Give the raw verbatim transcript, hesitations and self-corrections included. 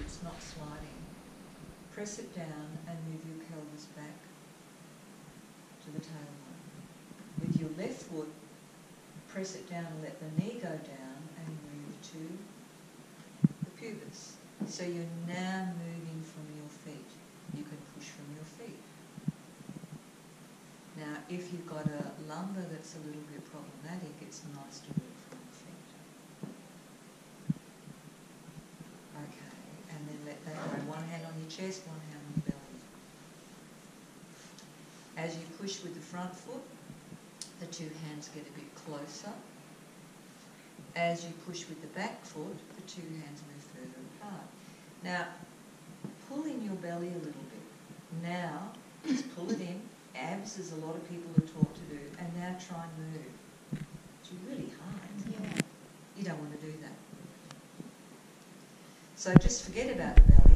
it's not sliding. Press it down and move your pelvis back to the tailbone. With your left foot, press it down and let the knee go down and move to the pubis. So you're now moving from your feet. You can push from your feet. Now, if you've got a lumbar that's a little bit problematic, it's nice to do it from the feet. Okay, and then let that go. One hand on your chest, one hand on your belly. As you push with the front foot, the two hands get a bit closer. As you push with the back foot, the two hands move further apart. Now, pull in your belly a little bit. Now, just pull it in. Abs, as a lot of people are taught to do, and now try and move. It's really hard. Yeah. You don't want to do that. So just forget about the belly.